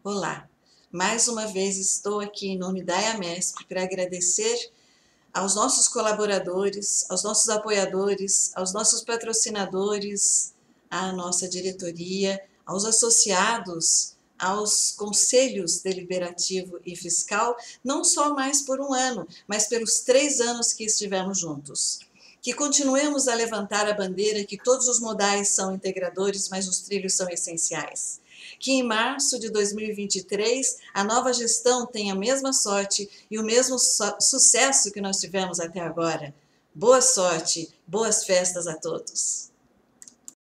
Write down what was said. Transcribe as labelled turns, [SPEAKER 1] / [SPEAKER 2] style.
[SPEAKER 1] Olá, mais uma vez estou aqui em nome da EAMESP para agradecer aos nossos colaboradores, aos nossos apoiadores, aos nossos patrocinadores, à nossa diretoria, aos associados, aos conselhos deliberativo e fiscal, não só mais por um ano, mas pelos 3 anos que estivemos juntos. Que continuemos a levantar a bandeira que todos os modais são integradores, mas os trilhos são essenciais. Que em março de 2023 a nova gestão tenha a mesma sorte e o mesmo sucesso que nós tivemos até agora. Boa sorte, boas festas a todos!